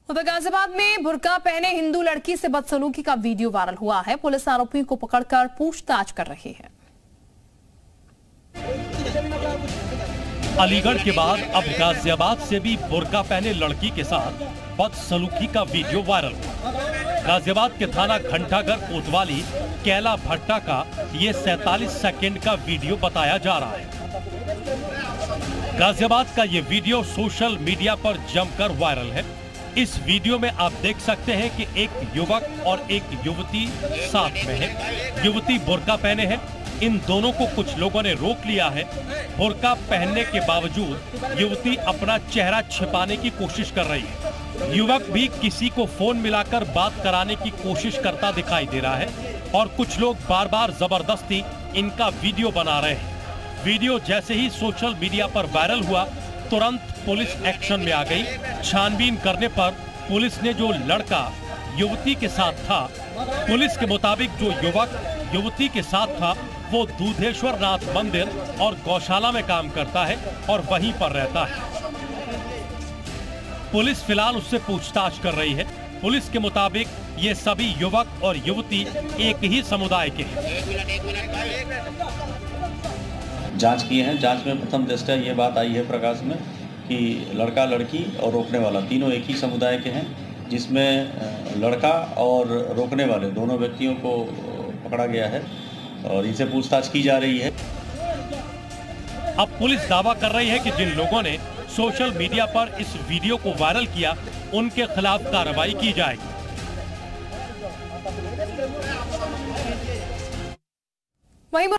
उधर गाजियाबाद में बुर्का पहने हिंदू लड़की से बदसलूकी का वीडियो वायरल हुआ है। पुलिस आरोपियों को पकड़कर पूछताछ कर रही है। अलीगढ़ के बाद अब गाजियाबाद से भी बुर्का पहने लड़की के साथ बदसलूकी का वीडियो वायरल हुआ। गाजियाबाद के थाना घंटाघर कोतवाली कैला भट्टा का ये 47 सेकंड का वीडियो बताया जा रहा है। गाजियाबाद का ये वीडियो सोशल मीडिया पर जमकर वायरल है। इस वीडियो में आप देख सकते हैं कि एक युवक और एक युवती साथ में है। युवती बुर्का पहने है। इन दोनों को कुछ लोगों ने रोक लिया है। बुर्का पहनने के बावजूद युवती अपना चेहरा छिपाने की कोशिश कर रही है। युवक भी किसी को फोन मिलाकर बात कराने की कोशिश करता दिखाई दे रहा है और कुछ लोग बार बार जबरदस्ती इनका वीडियो बना रहे हैं। वीडियो जैसे ही सोशल मीडिया पर वायरल हुआ, तुरंत पुलिस एक्शन में आ गई। छानबीन करने पर पुलिस ने जो लड़का युवती के साथ था, पुलिस के मुताबिक जो युवक युवती के साथ था वो दूधेश्वर नाथ मंदिर और गौशाला में काम करता है और वहीं पर रहता है। पुलिस फिलहाल उससे पूछताछ कर रही है। पुलिस के मुताबिक ये सभी युवक और युवती एक ही समुदाय के हैं। जांच किए हैं। जांच में प्रथम दृष्टया ये बात आई है प्रकाश में कि लड़का लड़की और रोकने वाला तीनों एक ही समुदाय के हैं, जिसमें लड़का और रोकने वाले दोनों व्यक्तियों को पकड़ा गया है और इनसे पूछताछ की जा रही है। अब पुलिस दावा कर रही है कि जिन लोगों ने सोशल मीडिया पर इस वीडियो को वायरल किया, उनके खिलाफ कार्रवाई की जाएगी। वहीं